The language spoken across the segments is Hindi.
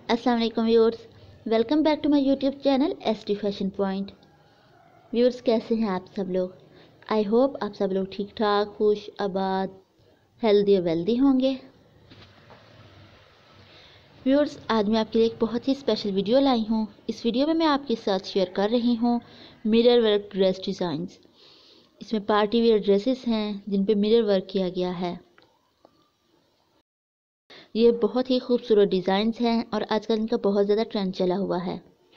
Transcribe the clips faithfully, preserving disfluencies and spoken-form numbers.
अस्सलाम वालेकुम viewers, welcome back to my YouTube channel S T fashion point. Viewers, कैसे हैं आप सब लोग? आई होप आप सब लोग ठीक ठाक, खुश, आबाद, हेल्दी और वेल्दी होंगे। व्यूअर्स, आज मैं आपके लिए एक बहुत ही स्पेशल वीडियो लाई हूँ। इस वीडियो में मैं आपके साथ शेयर कर रही हूँ मिरर वर्क ड्रेस डिज़ाइंस। इसमें पार्टी वेयर ड्रेसेस हैं जिन पे मिरर वर्क किया गया है। ये बहुत ही खूबसूरत डिज़ाइंस हैं और आजकल इनका बहुत ज़्यादा ट्रेंड चला हुआ है।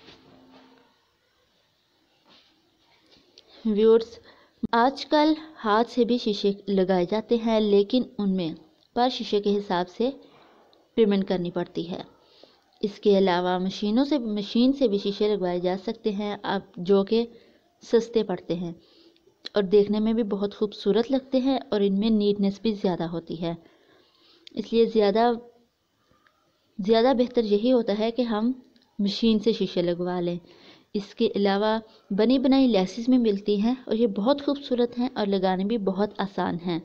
व्यूअर्स, आजकल हाथ से भी शीशे लगाए जाते हैं, लेकिन उनमें पर शीशे के हिसाब से पेमेंट करनी पड़ती है। इसके अलावा मशीनों से मशीन से भी शीशे लगवाए जा सकते हैं आप, जो कि सस्ते पड़ते हैं और देखने में भी बहुत खूबसूरत लगते हैं और इनमें नीटनेस भी ज़्यादा होती है। इसलिए ज़्यादा ज़्यादा बेहतर यही होता है कि हम मशीन से शीशे लगवा लें। इसके अलावा बनी बनाई लेसेस में मिलती हैं और ये बहुत खूबसूरत हैं और लगाने भी बहुत आसान हैं।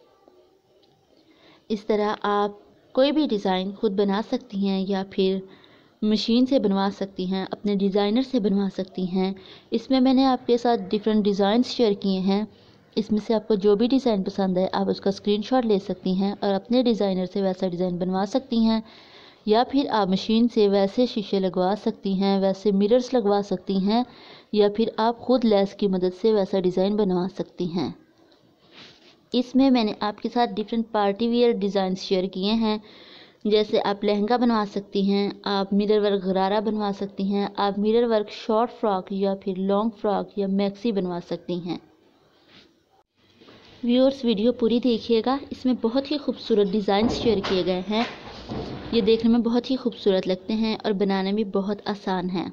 इस तरह आप कोई भी डिज़ाइन खुद बना सकती हैं या फिर मशीन से बनवा सकती हैं, अपने डिज़ाइनर से बनवा सकती हैं। इसमें मैंने आपके साथ डिफरेंट डिज़ाइंस शेयर किए हैं। इसमें से आपको जो भी डिज़ाइन पसंद है आप उसका स्क्रीनशॉट ले सकती हैं और अपने डिज़ाइनर से वैसा डिज़ाइन बनवा सकती हैं, या फिर आप मशीन से वैसे शीशे लगवा सकती हैं, वैसे मिरर्स लगवा सकती हैं, या फिर आप खुद लेस की मदद से वैसा डिज़ाइन बनवा सकती हैं। इसमें मैंने आपके साथ different party wear design share किए हैं। जैसे आप लहंगा बनवा सकती हैं, आप मिरर वर्क गरारा बनवा सकती हैं, आप मिरर वर्क शॉर्ट फ्रॉक या फिर लॉन्ग फ्रॉक या मैक्सी बनवा सकती हैं। व्यूअर्स, वीडियो पूरी देखिएगा। इसमें बहुत ही खूबसूरत डिज़ाइन शेयर किए गए हैं। ये देखने में बहुत ही खूबसूरत लगते हैं और बनाने में बहुत आसान है।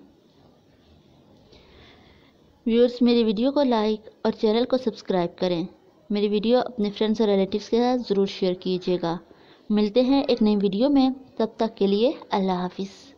व्यूअर्स, मेरी वीडियो को लाइक और चैनल को सब्सक्राइब करें। मेरी वीडियो अपने फ्रेंड्स और रिलेटिव्स के साथ ज़रूर शेयर कीजिएगा। मिलते हैं एक नई वीडियो में, तब तक के लिए अल्लाह हाफिज़।